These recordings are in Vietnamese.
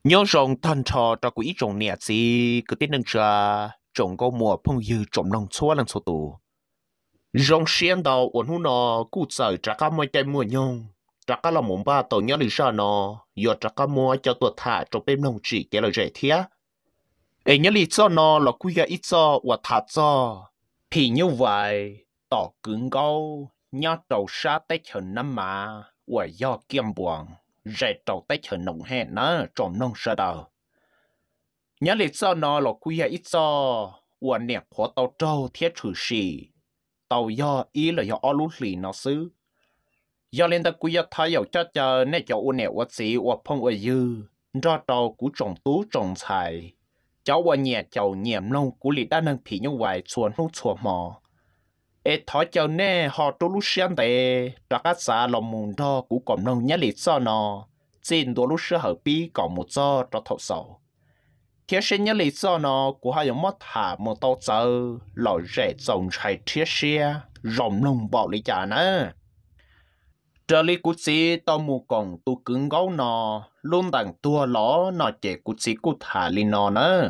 nhớ rong thân trò cho quỹ trồng nè gì cứ tin đừng cha trồng có mùa phong dư trồng nông xóa lần số tù rong xiên đầu ổn hú nó cụ trời trả cá mua chạy mua nhung trả cá là mồm ba tổ nhớ lý ra nó giờ trả cá mua cho tuột thả trong bên nông chỉ cái là dễ thía ấy nhớ lý cho nó là quy cái ít cho và thả cho thì như vậy tỏ cứng câu nhớ đầu xa tết hơn năm mà và do kiêm buồn dễ đầu tết hơn nông hẹn nó trồng nông sơ đầu nhớ lý do nó là quy ít cho và nẹp khó tàu trâu thiết thử sĩ tàu do ý là do ở lũ lì nó xứ do lên ta quy thay dầu cho chờ nè cho u nẹp vật gì và phong ở dư do tàu cú trồng tú trồng xài cháu và nhẹ cháu nhẹm nông cú lì đa năng thì như vậy chuồn hút chuồn mò ê thọ cháu nè họ tu lũ xiên tệ ra các xã lòng mùng đo cú cầm nông nhớ lý do nó xin đồ lũ sơ hợp bi còn một do cho thầu sầu thiết sinh nhớ lý do nó của hai giống mất thả một tàu chờ lò rẻ trồng chạy thiết xe rồng nông bỏ lý trả nè trở lý cú sĩ tàu mù cổng tu cứng gấu nó luôn đằng tua ló nó chế cú sĩ cú thả lý nó nè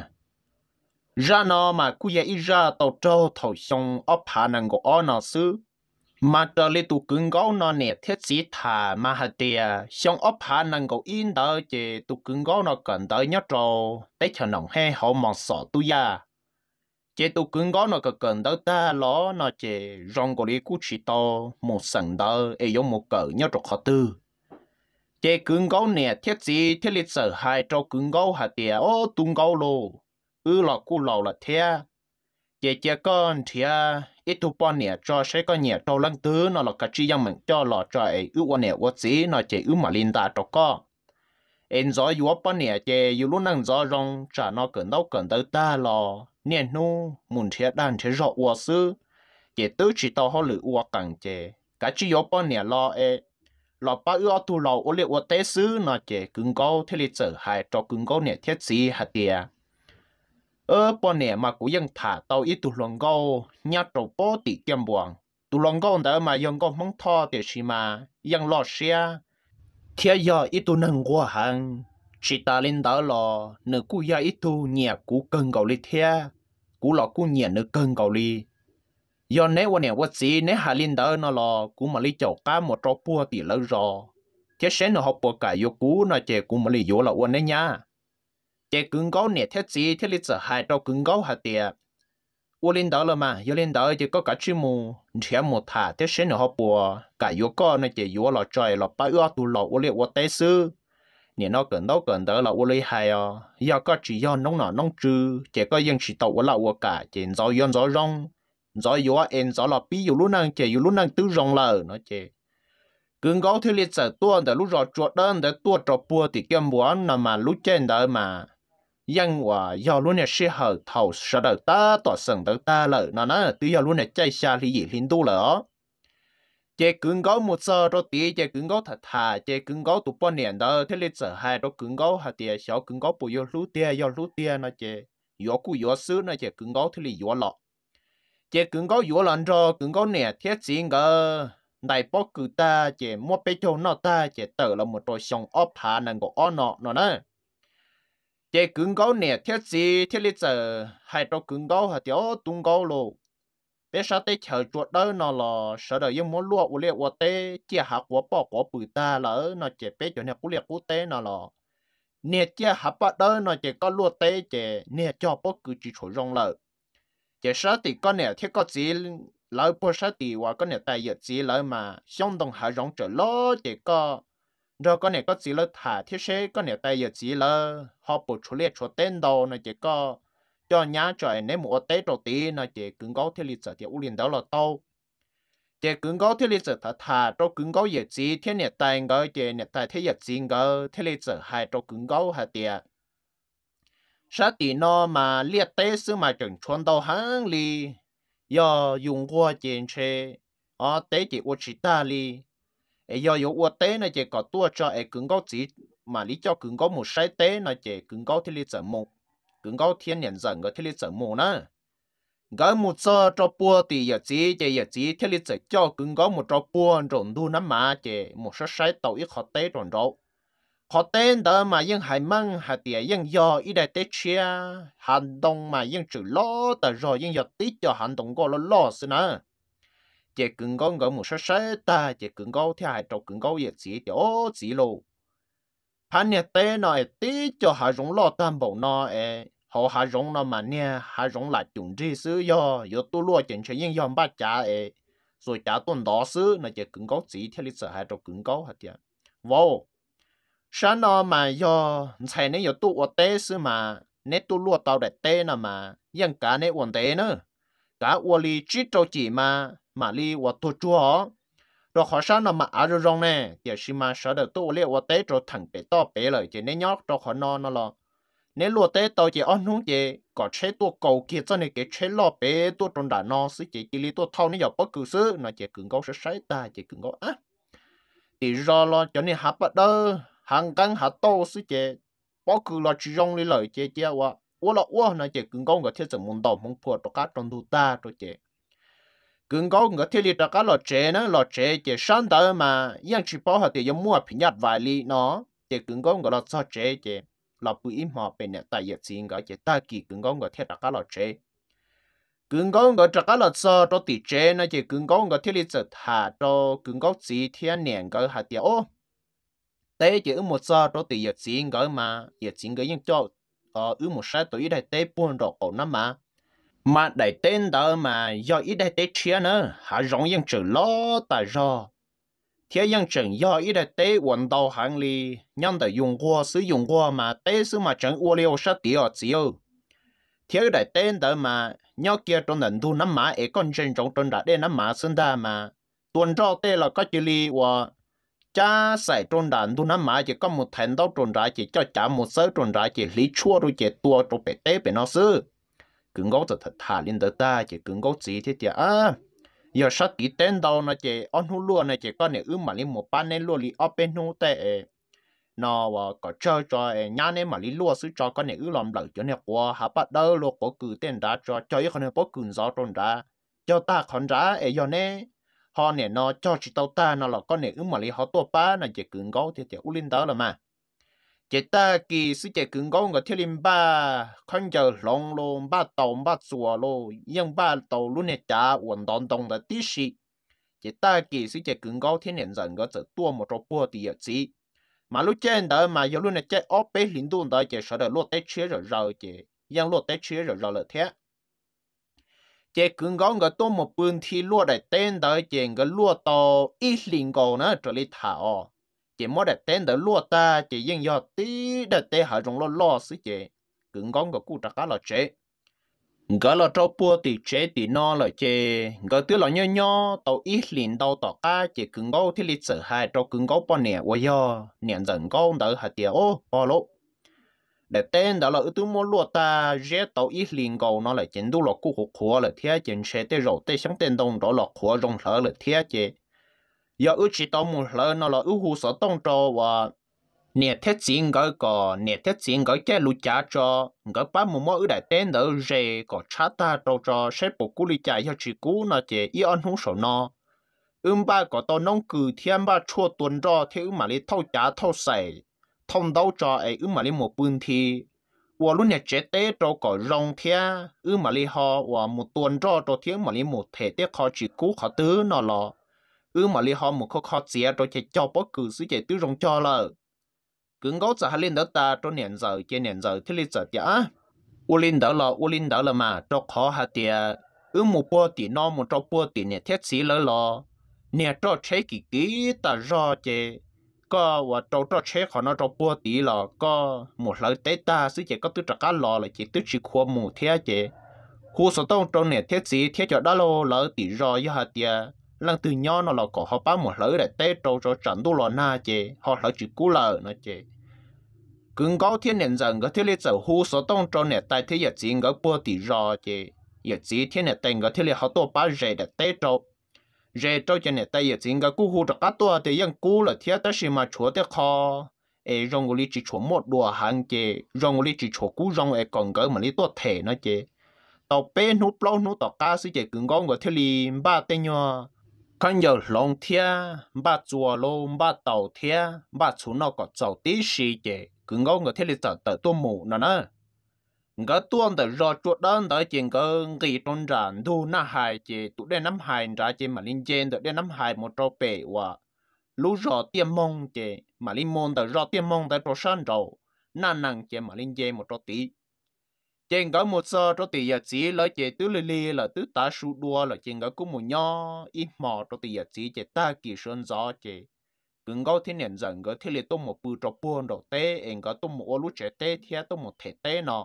ra nó mà cú dạy ra tàu trâu thầu xong ốp hạ năng của ó nó xứ mà trở lý tu cứng gấu nó nè thiết sĩ thả mà hạt tìa xong ốp hạ năng của in đỡ chế tu cứng gấu nó cần đỡ nhớ trâu tết cho nồng he họ mong sọ tu ya chế tu cứng gấu nó cần đỡ ta ló nó chế rong của lý cú chỉ to một sần đỡ ấy giống một cỡ nhớ trâu khó tư chế cứng gấu nè thiết sĩ thiết lý sở hai trâu cứng gấu hạt tìa ô tung gấu lô là cú lầu là thế chế con thì ít tu bọn nè cho sẽ có nhẹ trâu lăng tứ nó là cái chi yang mình cho lọ trời quan nè quá gì nó chế mà linh ta cho có em gió yếu bọn nè chế yếu lúc năng gió rong trả nó cần đâu ta lò nè nu muốn thế đàn thế rõ quá sư chế tứ chỉ tao họ lử quá càng chế cái chi yếu bọn nè lo lò ba ư tu lò ô liệt quá tế sư nó chế cứng câu thế lịch sử hai cho cứng câu nè thiết gì hạt tiền bọn nè mà cũngยังthả tàu ít tụ lòng gâu nhát trâu bó tỉ kiêm buồn tụ lòng gâu đó màยังcó mong thọ để xí màยังlọt xe thế giờ ít tụ nâng qua hàng chỉ ta lên đó là nửa cú ya ít tụ nhẹ cú cần cầu li thế cú lọ cú nhẹ nửa cần cầu li giờ nếu nè what gì nếu hà lên đó nó là cú mà li chậu cá một trâu bua tỉ lỡ rồi thế sẽ nó học bua cả vô cú nó chè cú mà li vô là uốn đấy nha chế cứng gấu nè thiết gì thiết lịch sử hai trâu cứng gấu hạt tiệt u lên đó là mà u lên đó chỉ có cả chim mù chỉ một thả thế sẽ nó học bùa cả yếu co nó chỉ yếu là trời là ba ua tu lọ u liệt u tế sư nè nó cần đó là u lấy hai giờ có chỉ do nông nọ nông trừ chỉ có dân chỉ tàu u là u cả chỉ gió yon gió rong gió yếu en gió là ví dụ lúc năng chỉ lúc năng tứ rong lờ nó chỉ cứng gấu thiết lịch sử tua để lúc rồi chuột đơn để tua trò bùa thì kiếm bùa nằm mà lúc trên đó mà yang wa yao luôn nè sẽ hở thầu sợ đầu ta tỏ sừng đầu ta lợ nó từ yao luôn nè chạy xa thì gì liên tu lợ chế cứng gấu một giờ đó tí chế cứng gấu thật thà chế cứng gấu tụ bao niên đó thế lịch sử hai đó cứng gấu hạt tiền xấu cứng gấu bùi yao lú tia nó chế yao cú yao sứ nó chế cứng gấu thế lịch yao lọ chế cứng gấu yao lần rồi cứng gấu nè thiết gì ngờ đại bó cử ta chế mua bé châu nó ta chế tự là một trò sòng ốp hạ năng của ó nó nè chế cứng gấu nè thiết gì thiết lý giờ hai trâu cứng gấu hả tiểu tung gấu lô bé sao tê chờ chuột đó nó là sợ đời yêu muốn lúa u liệt u tê chia hạt của bỏ của bự ta lỡ nó chế bé chỗ này cú liệt cú tê nó là nè chia hạt bắt đó nó chế có lúa tê chế nè cho bỏ cứ chỉ chỗ rong lợ chế sao thì con nè thiết có gì lỡ bỏ sao thì và con nè tài giật gì lỡ mà xong đồng hạ rong trở ló chế có rồi con này có gì là thả thiết chế con này tay giờ gì là họ bổ chú liệt chú tên đầu nó chỉ có cho nhá trời nếu một tế đầu tí nó chỉ cứng gấu thiết lịch sử thì u liền đó là tao chỉ cứng gấu thiết lịch sử thả cho cứng gấu giờ gì thiết này tay ngờ chỉ này tay thiết giờ gì ngờ thiết lịch sử hai cho cứng gấu hả tiệt sát tí nó mà liệt tế sư mà chẳng chuẩn đầu hàng li do dùng qua trên chế tế chỉ u chỉ ta li giờ yếu uất tế nó chỉ có tua cho cứng gấu chỉ mà lý cho cứng gấu một sai tế nó chỉ cứng gấu thì lý trở một cứng gấu thiên nhận dần cái thì lý trở một nữa cái một giờ cho bùa thì giờ chỉ thì lý trở cho cứng gấu một cho bùa rồi đu nắm mà chỉ một số sai tàu ít khó tế rồi đâu họ tên đó mà nhưng hải măng hạt địa nhưng do ít đại tế chia hành động mà nhưng chữ lo tại rồi nhưng do tí cho hành động có lo xin à chỉ cứng có ngỡ một số ta chỉ cứng có theo hai trâu cứng có việc gì thì ô gì lô hắn nhà tế nó tí cho hai rong lo tam bộ nó họ hai rong nó mà nè hai rong lại chúng đi xứ do tu lúa chuyện chuyện nhưng do ba cha rồi cha tuần đó xứ nó chỉ cứng có gì theo lịch sử hai trâu cứng có hạt địa vô sáng nó mà do thầy này có tu ở tế xứ mà nét tu lúa tàu để tế nó mà nhưng cả nét vấn đề nữa cả ở li chỉ trâu chỉ mà li ở tu chúa rồi họ sáng nó mà ở rồi rong nè giờ xí mà sợ được tu li ở tế rồi thằng bé to bé lời chỉ nên nhóc rồi họ nó lo nếu lúa tế tàu chỉ ăn không chỉ có chế tu cầu kia cho nên cái chế lo bé tu trong đàn nó xứ chỉ li tu thâu nó giờ bất cứ xứ nó chỉ cứng gấu sẽ sấy ta chỉ cứng gấu á thì do lo cho nên hấp bắt đó hàng căn hạt tô xí chế bỏ cứ là chỉ dùng lý lời chế chế wa wa là wa nó chế cứng công cái thiết dụng môn đầu môn phù cho các trong tu ta cho chế cứng công cái thiết lý cho các là chế sáng tới mà yang chỉ bỏ hạt thì giống mua phiền nhạt vài ly nó chế cứng công cái là cho chế là bụi im họ bên này tại hiện diện cái chế ta kỳ cứng công cái thiết cho các là chế cứng công cái cho các là cho tỷ chế nó chế cứng công cái thiết lý giật hạ cho cứng công gì thiên niệm cái hạt tiêu tế chỉ ở một giờ đó thì giờ chín cái mà giờ chín cái những cho ở một số tuổi đại tế buồn đồ cổ nó mà đại tên đó mà do ít đại tế chia nữa họ rong những chữ lo tại do thế những chữ do ít đại tế vận động hàng li nhân để dùng qua sử dụng qua mà tế sử mà chẳng uo liu sát tỷ ở chiều thế đại tên đó mà nhau kia trong lần thu năm mà ấy con chân trong trong đã đến năm mà sinh ra mà tuần cho tế là có chữ li và cha sai trôn đàn tu nắm mà chỉ có một thành đâu trôn ra chỉ cho cha một sớ trôn ra chỉ lý chua rồi chỉ tua cho bể tế bể nó sư cứng gấu thật thà lên tới ta chỉ cứng gấu gì thế chứ giờ sát tí tên đâu nó chỉ ăn hú luôn nó chỉ có này mà lên một ban nên luôn lý ở bên hú tệ nó và có chơi cho nhà nên mà lý luôn sư cho con này làm lợi cho này qua hả bắt đầu luôn có cử tên ra cho chơi con này có cử gió trôn ra cho ta con ra giờ này họ nè nó cho chỉ tàu ta nó là con nè mà lấy họ tua ba là chỉ cứng gấu thì u linh đó là mà chỉ ta kỳ sự chỉ cứng gấu người theo linh ba con giờ long luôn ba chùa luôn nhưng ba tàu luôn nè trả vận động là tí sĩ chỉ ta kỳ sự chỉ cứng gấu thiên nhiên dần có chỉ tua một chỗ bùa thì gì mà lúc trên đó mà giờ luôn nè chạy ốp bé linh đun đó chỉ sợ được lột tết chia rồi chỉ nhưng lột tết chia rồi là thế chế cứng gõ người tôi một bữa thì lúa đại tên đó chế người lúa to ít linh cầu nữa trở lại thảo chế mỗi đại tên đó lúa ta chế yên do tí đại tên họ dùng lo xí chế cứng gõ người cụ trả cá là chế người là cho bữa thì chế thì nó là chế người tức là nhỏ tàu ít linh tàu tàu cá chế cứng gõ thì lịch sử hai cho cứng gõ bao nè vậy do nè dần gõ đỡ hạt tiêu bao lỗ để tên đó là ưu tú mua lúa ta dễ tàu ít liền cầu nó là chính đủ là cú khóa là thế chính sẽ tới rồi tới sáng tên đông đó là khóa rong lỡ là thế chứ giờ ưu chỉ tàu một lỡ nó là ưu hồ sở đông cho và nè thế chính cái lúa chả cho cái ba một ưu đại tên đó dễ có chả ta cho sẽ bộ cú lúa chả cho chỉ cú nó chỉ ý ăn không sầu nó ba có tàu nông cử thiên ba chua tuần cho thế mà đi thâu chả thâu sậy thông đấu cho ấy mà lấy một bữa thì và lúc này chế tế cho có rong thea mà lấy họ và một tuần cho thiếu mà lấy một thể tế họ chỉ cú họ tứ nó là mà lấy họ một khó chia cho chế cho bất cứ sự chế tứ rong cho là cứng gấu giờ lên đó ta cho nền giờ trên nền giờ thì lên giờ chả u linh đó là mà cho khó hạt tiền một bữa thì nó một cho bữa thì nè thiết sĩ là nè cho chế kỹ ta ra chế có và trâu chế họ nó trâu bùa tí là có một lời tế ta sẽ chỉ có tư trắc cá lò là chỉ tư chỉ khoa mù thế chứ khu số đông trâu này thế gì thế cho đó lô lỡ tí rồi với hạt tiền lần từ nhỏ nó là có họ bán một lời để tế trâu cho trận đu lò na chứ họ lỡ chỉ cú lờ nó chứ cứng高天然人個天哩就khu số đông trâu này tại thế giờ chỉ có bùa tí rồi chứ giờ chỉ thiên này tên cái thiên哩họ tổ bán rẻ để tế trâu rẻ cho nên tại giờ chính cái cú hú cho các toa thì những cú là thiết đó mà chúa để kho rong cái chỉ chúa một đùa hàng chế rong cái chỉ chúa cú rong còn cái mà lý toa thể nó chế tàu bên nút lâu nút tàu cá sẽ chế cứng con cái thiết li ba tên nhau con giờ lòng thia ba chùa lô ba tàu thia ba chú nó có giàu tí xì chế cứ ngó người thế là giờ tới tôi mù nó nè ngỡ tuôn tới rồi chuột đơn tới chuyện cơ gì trong ràn thu na hài chế tụ đen nắm hài ra chế mà linh trên tới đen nắm hài một trâu bể và lú rõ tiêm mông chế mà linh môn tới rõ tiêm mông tới trâu sơn rồi na năng chế mà linh trên một trâu tí trên có một giờ cho tỷ giờ chỉ lấy chế tứ lì là tứ ta su đua là trên có cũng một nho ít mò cho tỷ giờ chỉ chế ta kỳ sơn gió chế cứng có thiên nhiên dần có thiên liệt tôm một bự cho buồn đầu té em có tôm một ô lú chế té thì tôm một thể té nọ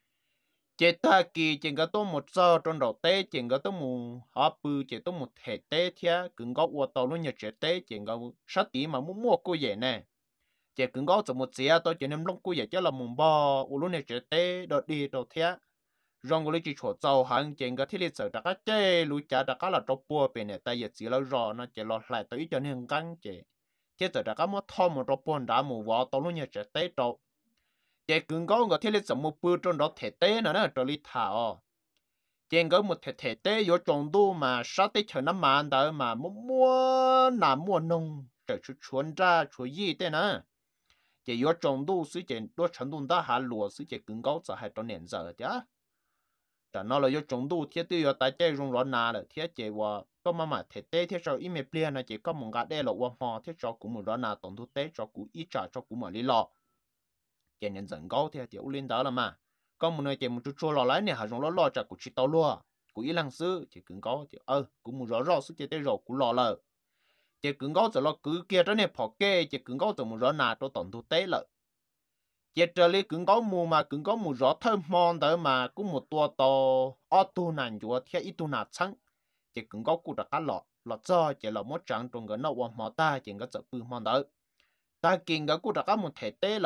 chế ta kỳ trên có tôm một giờ trong đầu té trên có tôm một họ bự chế tôm một thể té thì cứng có ô tàu luôn nhờ chế té trên có sát tí mà mua cô vậy nè chỉ cứng có chỉ một xíu tôi chỉ nên lúc cuối giờ cho là mùng bò u lúc này chỉ té đợt đi đầu thế rong cái chỉ chỗ giàu hàng trên cái thiết lịch sử đã cái chế lúa chả đã cái là trâu bùa bên này tại giờ chỉ là rò nó chỉ lọt lại tới cho nên căng chỉ thế giờ đã cái mất thò một trâu bùa đã mù vỏ tôi lúc này chỉ té trâu chỉ cứng có cái thiết lịch sử một bữa trong đó thể té nữa nè trâu lý thảo trên cái một thể té vô trồng đu mà sát tới chờ năm màn đó mà mua làm mua nông để chuồn ra chuồn gì thế nè chỉ có trồng đu sử dụng đua程度大还落sử dụng更高则还多年giờ chứแต่nó là do trồng đu thiết tiêu tại chơi rong rõ nà là thiết chế và có mà thiết tế thiết sau ít mấy bia là chỉ có một cái đây là quan họ thiết sau cũng một rõ nà tổng thu tế cho cũng ít trả cho cũng mà lý lọ cho nên dần高thiết thì lên đó là mà có một nơi chỉ một chút chua lọ lái này hà rong lọ cho cũng chỉ tao luôn cũng ít lăng sư chỉ更高thì cũng một rõ sử dụng tế rồi cũng lọ lợ chỉ cứng gấu rồi lo cứ kia cho nên phò kê chỉ cứng gấu rồi một rõ nà cho tổng thu tế lợi chỉ trở lại cứng gấu mù mà cứng gấu mù rõ thơm mòn tới mà cũng một tua to ở tu nàn chúa theo ít tu nà trắng chỉ cứng gấu cũng đã cá lọ lọ cho chỉ là một trắng trong cái nọ hoàn mỏ ta chỉ có sợ bự mòn tới ta kinh cái cũng đã cá một thể tế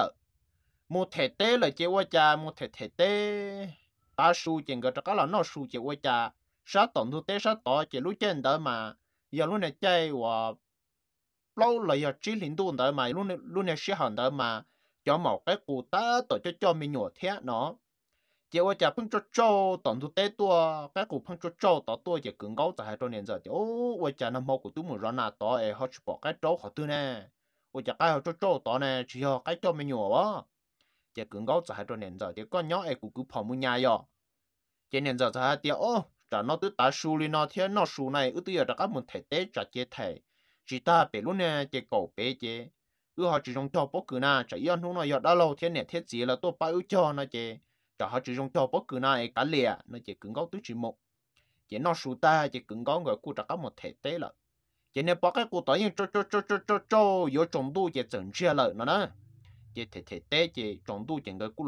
lợi chỉ qua cha một thể tế ta su chỉ có cá là nó su chỉ qua cha sát tổng thu tế sát tỏ chỉ lúc trên tới mà giờ lúc này chơi và lâu là giờ chỉ liên tục tới mà lúc này sẽ hẳn tới mà cho một cái cụ ta tổ cho mình nhỏ thế nó chỉ ở chả phân cho tổng thu tế tua cái cụ phân cho tổ tua chỉ cứng gấu tại hai trăm年giờ thì ở chả nằm mô của tôi muốn ra nào tổ họ chỉ bỏ cái trâu họ tư nè ở chả cái họ cho tổ nè chỉ họ cái cho mình nhỏ á chỉ cứng gấu tại hai trăm年giờ thì con nhỏ ấy cũng cứ跑một nhà rồi chỉ年giờ thì thì chả nó tự ta su li nó thế nó su này ư tự giờ các một thể tế chả chế thể chỉ ta bị luôn nè chỉ cổ bé chế họ chỉ dùng cho bốc cứ na chỉ yên hôm nay giờ đã lâu thế này thế gì là tôi bao cho nó chế chả họ chỉ dùng cho bốc cứ na cả lìa nó chỉ cứng gấu tứ chỉ một chỉ nó su ta chỉ cứng gấu người cụ các một thể tế là chỉ nên bắt cái cụ tự nhiên cho có trồng tu chỉ整chia lợi nó nè chỉ thể tế chỉ trồng tu chỉ người cụ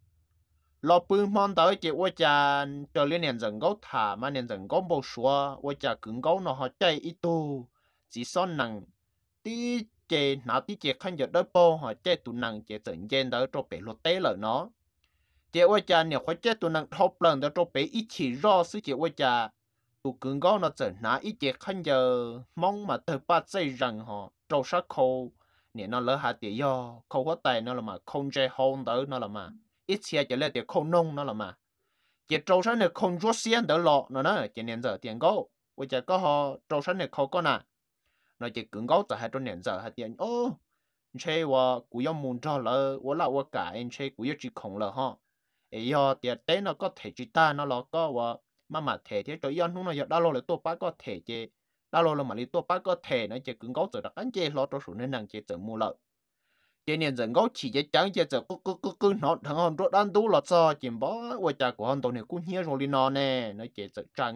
lọ bự mòn tới chỉ ở cha cho liên年人高塔嘛年人高不说我家更高nó họ chạy ít tu chỉ son năng tí chế nào tí chế khăn giật đỡ bao họ chạy tu năng chế tự nhiên đó cho bé lột té lợi nó chế ở chaเนี่ยhọ chạy tu năng thop lần đó cho bé ít chỉ rõ sự chế ở cha tu更高nó tự nã ít chế khăn giờ mong mà từ ba giây rằng họ trâu sát khô nè nó lỡ hạt tiền do khâu có tài nó là mà không chơi hôn tới nó là mà ít xe trở lại thì không nông nó là mà chỉ trâu sáng này không rút xiên đỡ lọ nó nè chỉ年giờ tiền gấu bây giờ có họ trâu sáng này không có nè nó chỉ cứng gấu tại hai trăm年giờ hai tiền chơi và cú yêu muốn cho lỡ và là và cả anh chơi cú yêu chỉ khổng lỡ ha ấy giờ tiền tế nó có thể chỉ ta nó là có và mà thể thì cho yên không nó giờ đa lô là tôi bắt có thể chứ đa lô là mà đi tôi bắt có thể nó chỉ cứng gấu rồi đặt anh chơi lo cho số nên năng chơi tự mua lợ cho nên rằng gấu chỉ để chẳng cho giờ cứ nó thằng hòn rốt ăn tú là sao chỉ bỏ qua cha của hòn tàu này cũng hiếm rồi đi nó nè nó chỉ giờ chẳng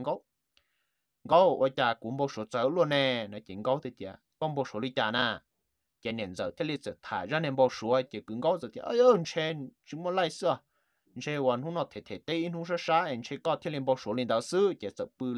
gấu qua cha cũng bao số cháu luôn nè nó chỉ gấu thì chả con bao số đi cha nè cho nên giờ thế giờ thải ra nên bao số chỉ cứng gấu giờ thì ơi trên chúng muốn lại sao trên hoàn không nó thể tây không sao sao anh trên có thế lên bao số lên đạo sư chỉ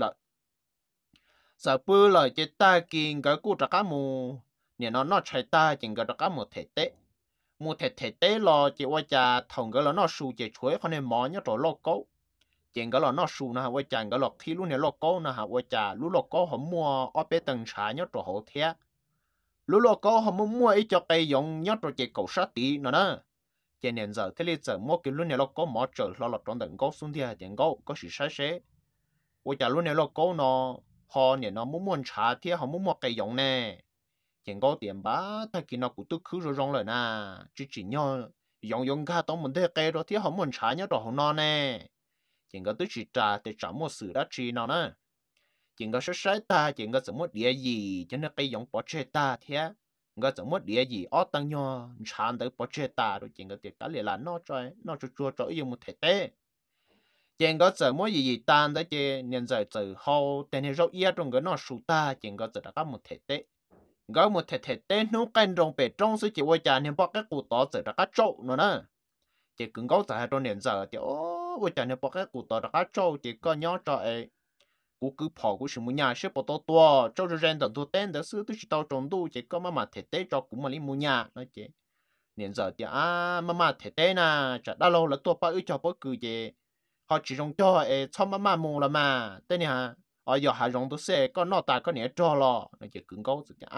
sợ bự lại chỉ ta kinh cái cụ trả cá mù nè nó chạy ta chỉ cái trả cá một thể tế lo chỉ qua cha thằng cái là nó sù chỉ chuối con này mỏ nhớ rồi lo cố chỉ cái là nó sù na qua cha cái là khi lúc này lo cố na qua cha lúc lo cố họ mua ở bên tầng trái nhớ rồi họ thế lúc lo cố họ mua ít cho cây dùng nhớ rồi chỉ cầu sát tí nữa nè chỉ nên giờ thế này giờ mua cái lúc này lo cố mỏ trở lo trong tầng cố xuống thì tiền cố có sự sai sót qua cha lúc này lo cố nó họ nè nó muốn trả thì họ muốn một cái giống nè chẳng có tiền bá ta kia nó cũng tức khứ rồi rong rồi nè chỉ nhau dùng cả tao muốn thế cái đó thì họ muốn trả nhá đó họ nó nè chẳng có tức chỉ trả để trả một sự đã chi nó nè chẳng có sai ta chẳng có怎么địa gì cho nên cái giống bỏ chơi ta thế có怎么địa gì ở tăng nhau trả được bỏ chơi ta rồi chẳng có tiền cả là nó chua chua dùng một thể tế chẳng có怎么gì tan đấy chứ nhân giờ từ hậu tên này rau ia trong cái nó sụt ta chẳng có giờ một thể tế có một thể tế nó canh trong bể trong sự chỉ qua chả nên bỏ cái cụ tỏ giờ các chỗ nữa nè chỉ cần có giờ trong年giờ thì ô qua chả nên bỏ cái cụ tỏ các chỗ chỉ có nhớ cho ấy cú cứ跑cú什么nhà sẽ bỏ to to cho rồi rèn tận tu tên đó sư tôi chỉ tao trồng tu chỉ có mà thể tế cho cũng mà đi mua nhà nói chứ年giờ thì mà thể tế nè chả đã lâu là tua bao cho bao cứ gì họ chỉ dùng cho cho mà mua là mà tên này hả ở giờ họ dùng tôi sẽ có nó ta có nhẹ cho lo nói chứ cứng cố chứ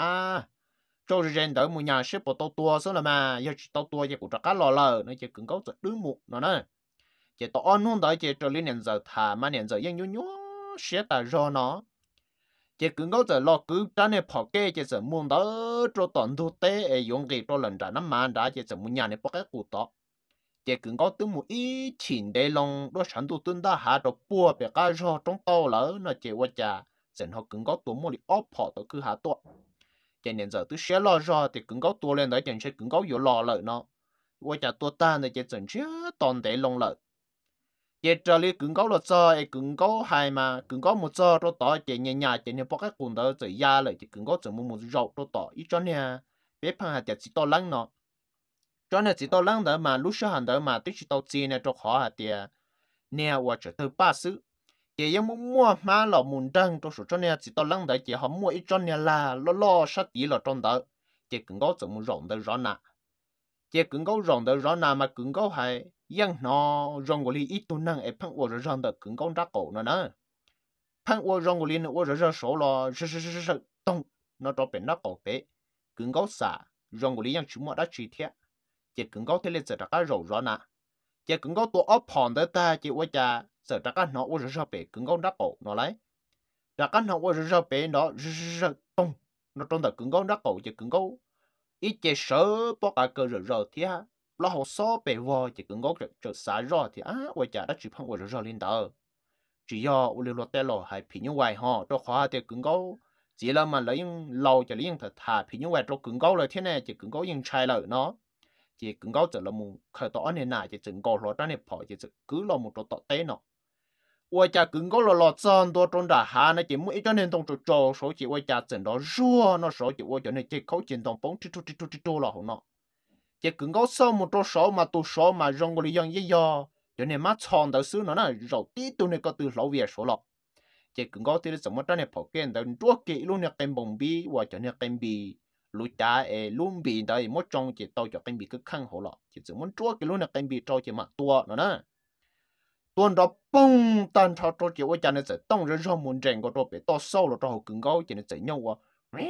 cho rồi rèn đỡ mua nhà sẽ bỏ to to số là mà giờ chỉ tao tua giờ cũng chắc lo lờ nói chứ cứng cố chứ đứng một nó nè chỉ tao ăn luôn đó chỉ cho lên年giờ thà mà年giờ yên nhú nhú sẽ ta cho nó chỉ cứ ngó giờ lo cứ trả này bỏ cái chỉ giờ muốn đó cho toàn thu tế dùng cái cho lần trả năm mà đã chỉ giờ muốn nhà này bỏ cái cụ đó chỉ cứ ngó từ một ít tiền để lòng đó sản thu tuân đã hạ cho bùa bị cái cho trong tàu lỡ nó chỉ qua chả giờ họ cứ ngó tụi mua đi ốp họ tụi cứ hạ tụi chỉ nên giờ tôi sẽ lo cho thì cứ ngó tụi lên đó chẳng sẽ cứ ngó vô lo lợi nó qua chả tụi ta này chỉ chẳng chứ toàn để lòng lợi giờ trở lại cứng câu là cho cứng câu hay mà cứng câu một cho tôi tỏ chỉ nhà nhà chỉ nên bỏ các cuốn đó rồi ra lại chỉ cứng câu chỉ một rau tôi tỏ ít cho nè biết phăng hạt chỉ to lăng nó cho nên chỉ to lăng đó mà lúc sau hàng đó mà tôi chỉ tao chi nè cho khó hạt tiền nè và trở từ ba xứ chỉ yang mua mà là muốn trăng tôi số cho nè chỉ to lăng đó chỉ họ mua ít cho nè là lo sát tí là trong đó chỉ cứng câu chỉ một rộng đó rõ nè chỉ cứng câu rộng đó rõ nè mà cứng câu hay yang nó rong của li ít tuần năng ấy phăng của rong đó cứng con rác cổ nó nè phăng của rong của li nó rong số lo rơ tông nó cho bên rác cổ bé cứng con xả rong của li yang chúng mà đã chi thiệt chỉ cứng con thế là giờ các rầu rõ nè chỉ cứng con tổ ốp hòn đó ta chỉ qua cha giờ các nó của rong bé cứng con rác cổ nó lấy các nó của rong bé nó rơ tông nó trong đó cứng con rác cổ chỉ cứng con ít chỉ sợ bỏ cả cơ rơ thiệt lo hồ số bề vò chỉ cần có trở xả rõ thì quay trả đã chịu phong của rõ lên đó chỉ do u lưu lót lo hay phi như vậy họ cho khóa thì cần có chỉ là mà lấy lâu cho lấy thật thà phi như vậy cho cần có là thế này chỉ cần có những sai lợi nó chỉ cần có trở là một khởi tỏ nên này chỉ cần có lo ra này bỏ chỉ cứ lo một tọt tế nó quay trả cần có lo chân tôi trong đã hà này chỉ mỗi cho nên trong chỗ số chỉ quay trả chân đó rùa nó số chỉ quay cho nên chỉ khấu chiến đồng bóng chút là nó chỉ cần có sau một chỗ số mà tu số mà rong người dân dễ dò cho nên mắt chọn đầu xứ nó là rồi tí tu này có từ lâu về số lọ chỉ cần có từ什么trong này phổ biến đầu chúa kỹ luôn là cái bông bi và cho nên cái bi lúa cha luôn bi đấy mỗi trong chỉ tao cho cái bi cứ khăng hồ lọ chỉ muốn chúa kỹ luôn là cái bi cho chỉ mà tua nó nè tuần đó bông tan thao cho chỉ với cha này sẽ tông ra cho muốn rèn có cho bị to sâu là cho họ cần có chỉ nên chạy nhau à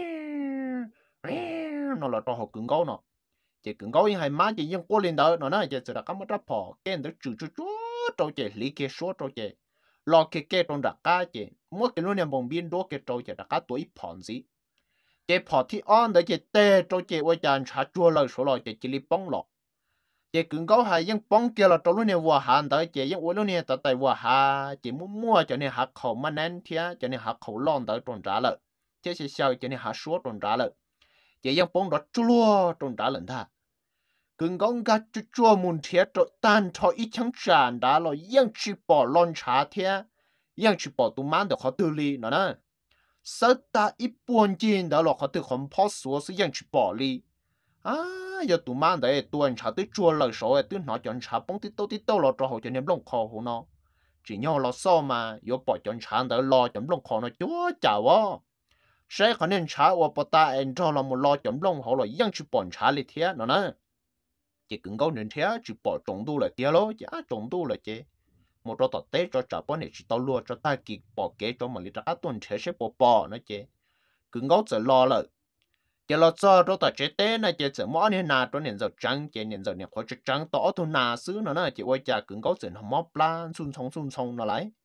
nó là cho họ cần có nó chỉ cần có những hai má chỉ những qua lên đó nó nói chỉ là có một đáp phò cái đó chữ trâu chỉ lý kia số trâu chỉ lo cái trong đặc cá chỉ mỗi cái luôn nhà bồng biên đua cái trâu chỉ đặc cá tuổi phòn gì chỉ phò thì on đấy chỉ tê trâu chỉ với chàng trả chua lời số lời chỉ li bông lọ chỉ cần có hai những bông kia là trâu luôn nhà vua hàn đấy chỉ những luôn nhà tại vua hà chỉ mua cho nên hạ khẩu mà nên thia cho nên hạ khẩu lon tới trong trả lợi chỉ sẽ sao cho nên hạ số trong trả lợi chỉ những bông đó chua trong trả lợi tha cần con gà chua muốn thiệt rồi tan cho ít chẳng tràn đã rồi yang chỉ bỏ lon trà thiệt yang chỉ bỏ tụi man được họ tự lý nó nè sợ ta ít buồn chín đã rồi họ tự không phá số sự yang chỉ bỏ lý giờ tụi man đấy tuần trà tới chua lời số tới nó chọn trà bông tí tâu lo cho họ cho nên lông kho hồ nó chỉ nhau lo sao mà giờ bỏ chọn trà để lo chọn lông kho nó chúa chào á sẽ có nên trà và bỏ ta ăn cho là một lo chọn lông họ rồi yang chỉ bỏ trà lý thiệt nó nè chỉ cần có nên thế chỉ bỏ trồng tu là tiếc lắm, trồng tu là chứ một trò tọt té cho trả bọn này chỉ tao luôn cho ta kịp bỏ kế cho mà lý ra tuần thế sẽ bỏ nó chứ cần có giờ lo là giờ lo cho trò tọt chế té này chứ giờ mỗi年nào cho年giờ trắng chứ年giờ年khó trắng tỏ thôi nào xứ nó chỉ quay trả cần có giờ nó móp plan xun xong nó lại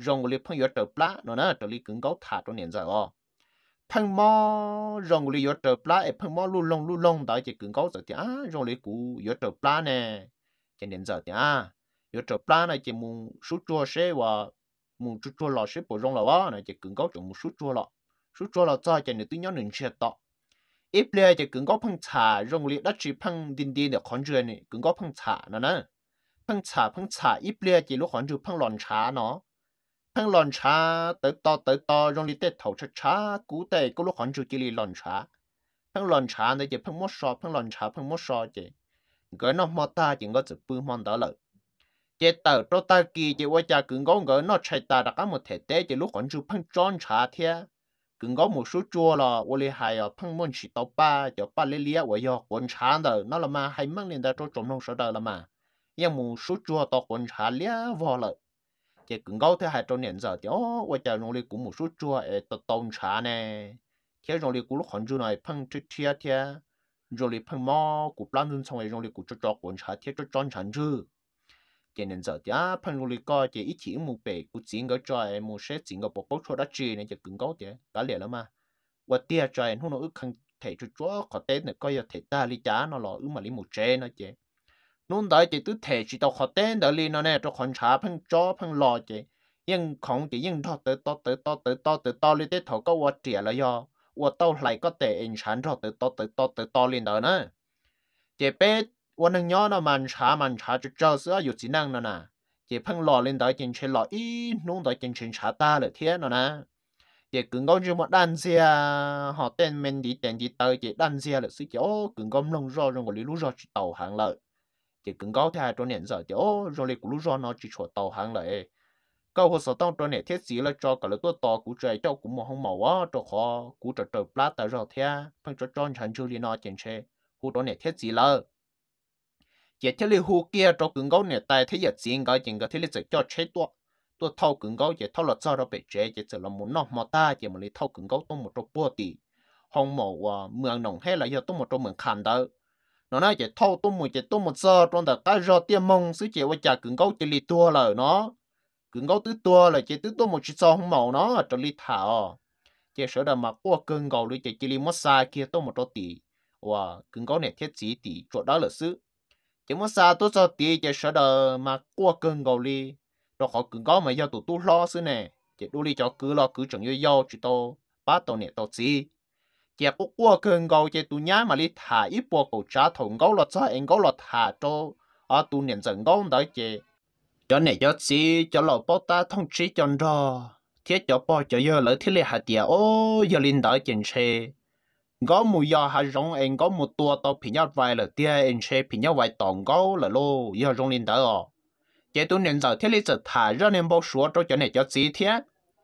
rong li phăng yo trở plá nó nè trở li cứng gấu thả trong nền giờ phăng mò rong li yo trở plá phăng mò lu lông đó chỉ cứng gấu giờ thì rong li cú yo trở plá nè trên nền giờ thì yo trở plá này chỉ muốn sút chua xe và muốn sút chua lò xe bộ rong là này chỉ cứng gấu chỉ muốn sút chua lò cho trên nền tự nhiên nền chết đó ít lệ chỉ cứng gấu phăng xả rong li đã chỉ phăng đinh đinh để khốn chơi này cứng gấu phăng xả nó nè phăng xả ít lệ chỉ lúc khốn chơi phăng lòn xả nó phăng lòn xả tới to rong li tết thầu xả cú tê có lúc khốn chơi chỉ li lòn xả phăng lòn xả này chỉ phăng mót sò phăng lòn xả phăng mót sò chỉ cái nó mót ta chỉ có chữ bự mòn đó lợi chỉ tờ cho ta kỳ chỉ qua cha cứng gấu cái nó chạy ta đã có một thể tế chỉ lúc khốn chơi phăng tròn xả thế cứng gấu một số chua là我哩还要碰门去到把就把哩哩我要混茶的那了嘛还忙连的做种农说的了嘛要么số chua到混茶哩vào了这cứng gấu thế还做年giờ thì我家农里cũng một số chua到冻茶呢thế农里cũng lúc khẩn này碰chút thiệt thiệt rồi li碰mò cũng plan luôn xong rồi rồi li cũng cho混茶thế cho tròn chẳng chứ cho nên giờ thì phần người coi chỉ ít chỉ một bể cũng chỉ có cho một số chỉ có bộ cho đã chơi này chỉ cứng gấu thế cả liền lắm mà và tia cho em không nó ước không thể cho chúa khó tên này coi thể ta li giá nó là ước mà li một chế nó chứ nôn đấy thì cứ thể chỉ tao khó tên đó li nó này cho con trả phần cho phần lò chứ nhưng không thì nhưng thọ tới to li tới thọ có vật trẻ là do và tao lại có thể in sản thọ tới to lên đó nữa chứ béวันนึงย้อนมันช้าจะเจอเสืออยู่ที่นั่งนั่นน่ะเจ็บพังหล่อเล่นได้กินเชลล์อีนุ่งได้กินเชนชาตาเลยเทียนน่ะนะเจ็บกึ่งก้อนจะหมดดันเสียหอเต้นเมนดีเต้นดีเตยเจ็บดันเสียเลยสิเจ้ากึ่งก้อนลงรอรงกับลิลูรอจิตเต่าหางเลยเจ็บกึ่งก้อนที่หายตัวเนี่ยจะเจ้าโรงเรียนกูลูรอนอจิตชัวเต่าหางเลยก็หัวสต้องตัวเนี่ยเทียสีแล้วจอกับเลยตัวต่อกูใจเจ้ากูมองห้องหมอว่าตัวคอกูจะเจอปลาแต่เราเทียพังจะจอนฉันจูลีนอเจนเชกูตัวเนี่ยเทียสีเลยgiờ thế li hu kia cho cứng gấu này tại thế giờ chuyện cái chuyện cái thế li sẽ cho chế tôi thâu cứng gấu giờ thâu là cho nó bị chế giờ là muốn nó mà ta giờ mà li thâu cứng gấu tôi một chỗ bùa tì hông màu mường nồng hay là giờ tôi một chỗ mường khăn đó nó nói giờ thâu tôi một giờ trong đó cái rò tiêm mông xứ giờ qua chả cứng gấu chỉ li tua lời nó cứng gấu tứ tua là chỉ tứ tôi một chỉ cho hông màu nó cho li thảo giờ sợ là mà qua cứng gấu li chỉ li mất sai kia tôi một chỗ tì cứng gấu này thiết chỉ tì chỗ đó là xứ chỉ muốn sao tôi cho tiền chỉ sợ đờ mà qua cơn gầu li rồi họ cứ có mà do tụi tôi lo xứ nè chỉ đu li cho cứ lo cứ chẳng yêu chỉ tôi bắt tôi nè tôi gì chỉ có qua cơn gầu chỉ tụi nhá mà li thả ít bộ cổ trả thùng gấu là cho anh gấu là thả cho tụi nhận dần gấu đó chỉ cho này cho gì cho lò bao ta thông chí cho nó thiết cho bao cho giờ lỡ thiết li hạt tiền giờ linh đó trên xe có mùi giờ hay rong anh có một tua tao phi nhau vài là tia anh sẽ phi nhau vài tòng gấu là lô giờ rong lên đó chế tôi nên giờ thế lý giờ thả ra nên bao số cho này cho gì thế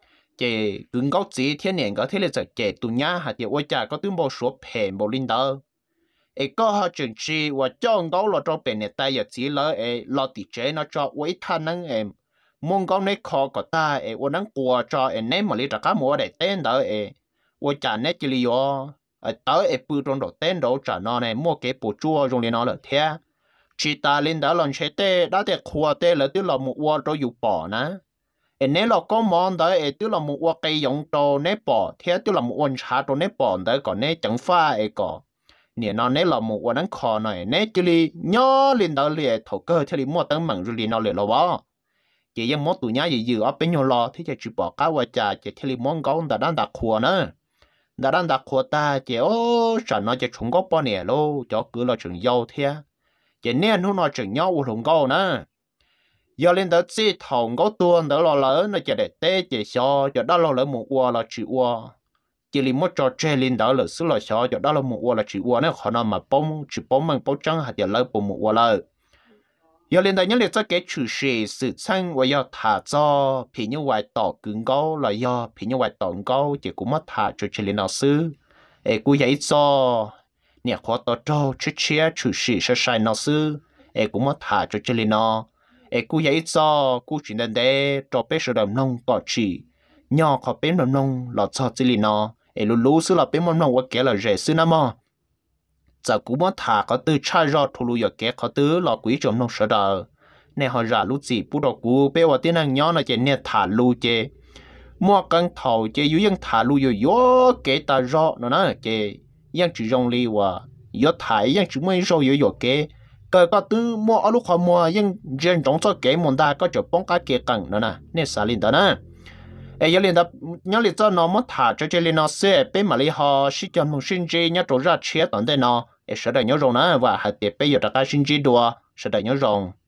chế cứng gấu gì thế này có thế lý giờ chế tôi nhá hạt tiêu ôi cha có tương bao số phèn bao lên đó ấy có họ chừng chi và cho gấu là cho bên này tay giờ chỉ lỡ ấy lo tỉ chế nó cho với thanh năng em mong gấu này khó có ta ấy và năng qua cho em nên mà lý trả cá mua để tên đó ấy ôi cha này chỉ lý do tới ép bự trong đầu tên đầu trả nó này mua cái bộ chua dùng để nó là thế chỉ ta lên đó lần chế tê đã để khua tê là tức là một quả cho dụ bỏ nè nếu là có món đó tức là một quả cây giống cho nếp bỏ thế tức là một quả trà cho nếp bỏ đó còn nếp chẳng pha có nè nó nếu là một quả nắng kho này nếp chỉ li nhớ lên đó liền thổ cơ thì mua tấm mảng rồi liền nó liền lo bỏ chỉ những món tụi nhá gì ở bên nhau lo thì chỉ bỏ cá qua trà chỉ thì món gấu đã đang đặt khua nữa đã đang đặt khóa ta chỉ chẳng nói chỉ chúng có bao nhiêu lô cho cứ là chừng dâu thế chỉ nên không nói chừng nhau thùng câu nữa giờ lên đó chỉ thòng có tuôn đó là lớn nó chỉ để tê chỉ cho đó là lớn một qua là chịu qua chỉ li mất cho chơi lên đó là xứ là cho đó là một qua là chịu qua nó khó nào mà bông chỉ bông mang bông trắng hạt giờ lấy bộ một qua là giờ lên đó nhớ lại cho cái chủ sự sự sang và giờ thả cho thì như vậy tỏ cứng gấu là do thì như vậy tỏ gấu chỉ cũng mất thả cho chơi lên nào xứ ấy cũng vậy cho nè khó tỏ cho chia chủ sự sẽ sai nào xứ ấy cũng mất thả cho chơi lên nào ấy cũng vậy cho cũng chỉ nên để cho bé sữa đầm nông tỏ chỉ nhỏ khó bé đầm nông là cho chơi lên nào ấy lú xứ là bé mầm nông và kẻ là rẻ xứ nam à giờ cũng mất thả có từ chai rót thu lùi ở kẻ có từ là quý trộm nông sợ đời nè họ ra lúc gì bút đầu cú bé vào tiếng năng nhỏ nó chỉ nè thả lu chế mua căng thầu chế yếu ยัง thả lu yếu yếu kế ta rõ nó nè chế ยัง chỉ rong li và yếu thải ยัง chỉ mới rồi yếu yếu kế cái có thứ mua ở lúc họ mua ยัง dân trong cho kế môn ta có chỗ bóng cá kế căng nó nè nè xả lên đó nè ấy giờ lên đó nhớ lên cho nó mất thả cho chế lên nó sẽ bên mà lấy họ sĩ cho một sinh chế nhớ trổ ra chế tận đây nó ấy sẽ đợi nhớ rồi nè và hạt tiệp bây giờ đã cái sinh chế đùa sẽ đợi nhớ rồi